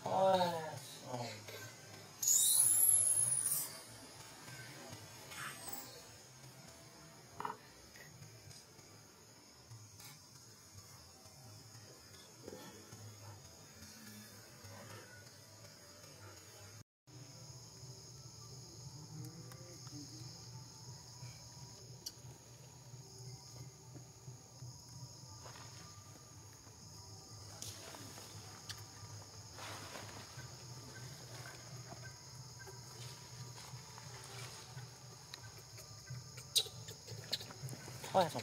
thôi xong.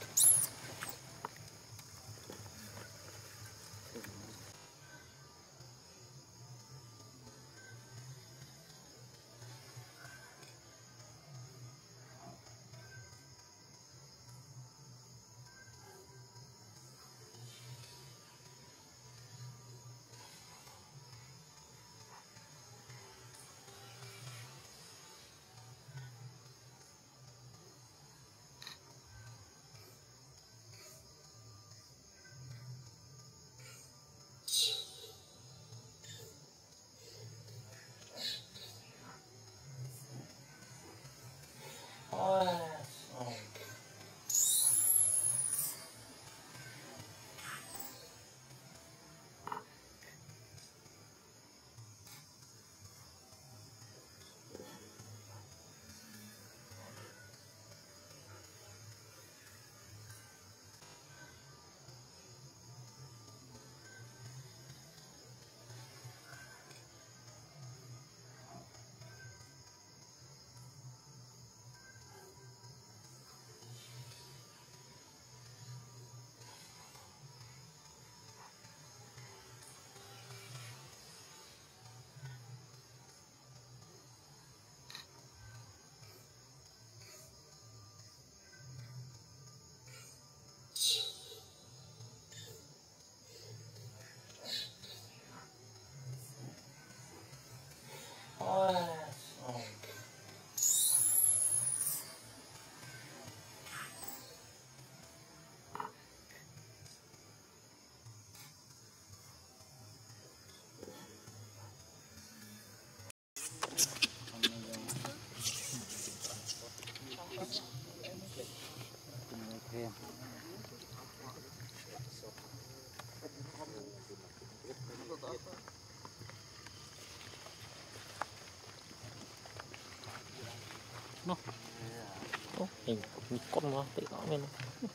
nó hình con nó tự nó lên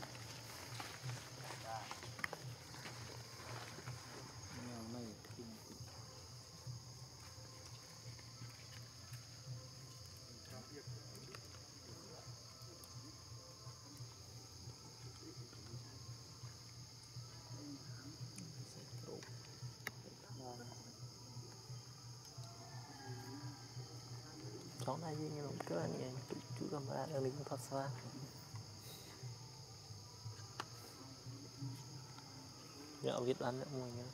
cháu này gì nhưng mà cứ là như chú camera đang đứng thật xa nhớ viết bán nữa mọi người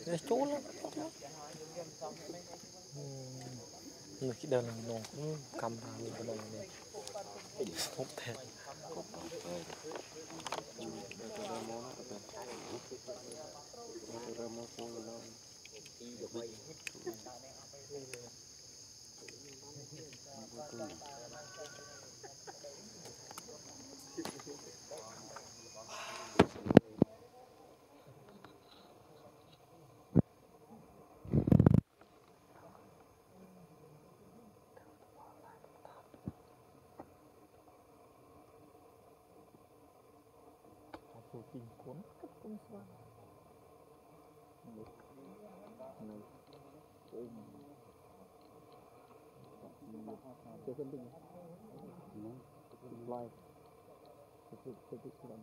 chỗ lắm người cái đơn nó cũng cầm vào cái này này không thể tôi tìm cuốn cất công xoan này chưa phân định live tôi làm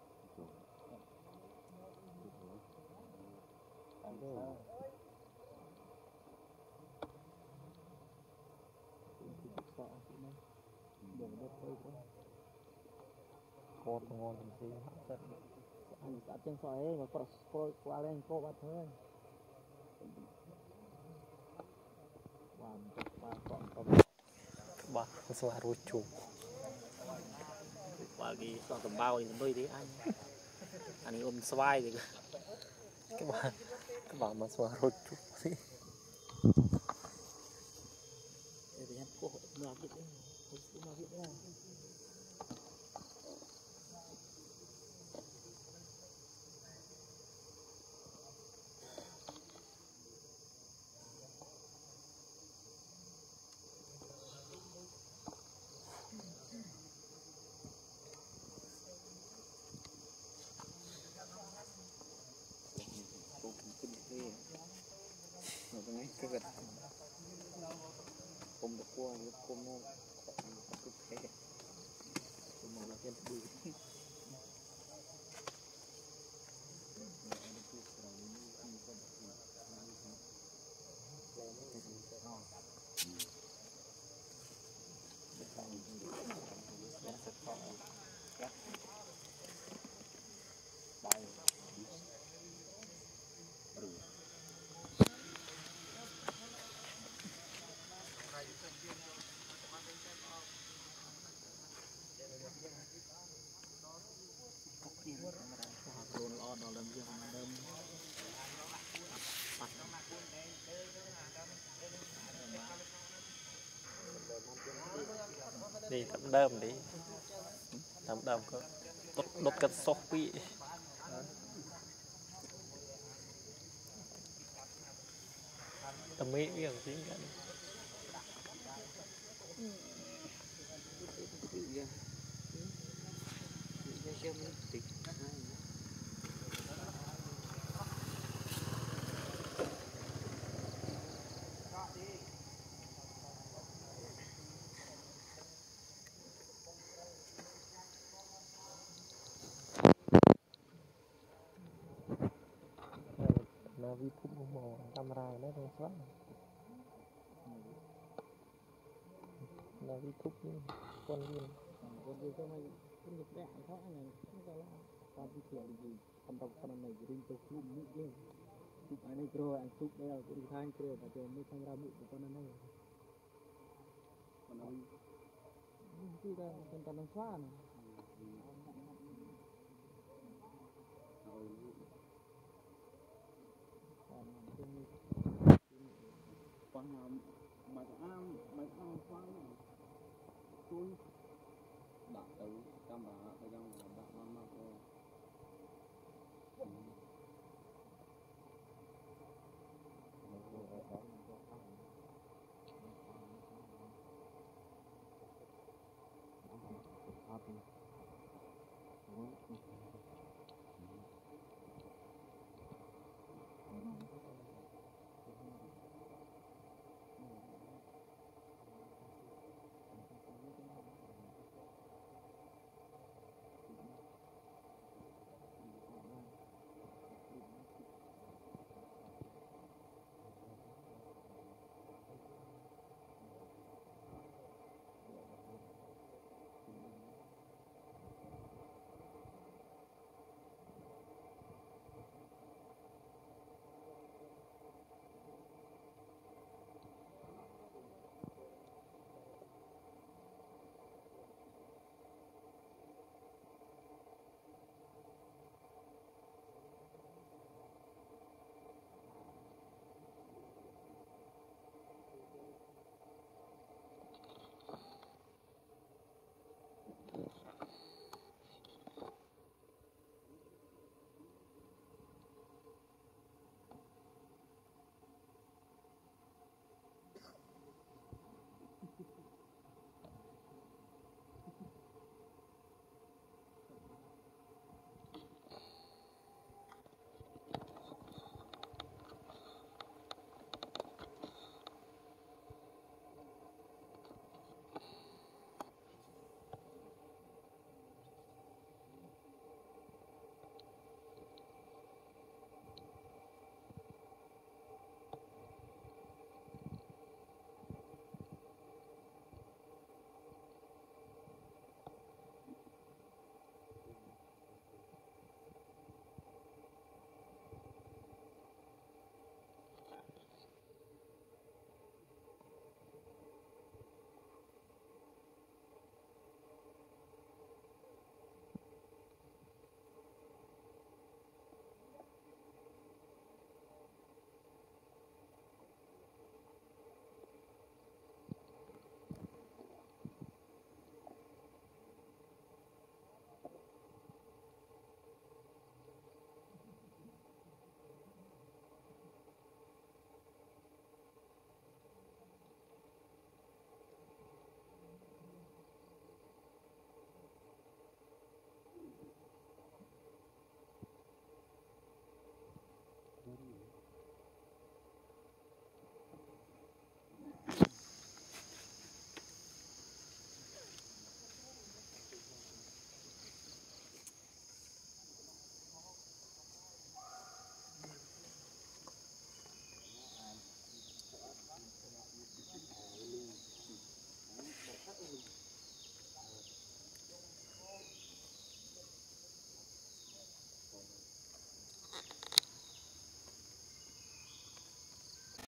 con ngon gì hết anh đã chân xoay mà qua lên cô bắt thôi bà xoa rồi chụp qua cái con tầm bao thì mới đấy anh ôm xoay thì các bạn mà xoa rồi chụp gì để em cô mà biết đấy cái vật cùng được qua cùng nó cực thế cùng nó là cái bự đi tắm đơm đi tắm đơm có đốt cất sóc bị tầm mỹ cái gì cả là vì thúc màu camera nó không xoát là vì thúc con viên cho mày cũng được đẹp thoát này không có là con đi kiểu gì con này riêng tôi cũng mũi lên chụp anh ấy pro anh chụp đây là cũng thay pro và cho mới camera mũi của con này còn nói khi ta con xóa này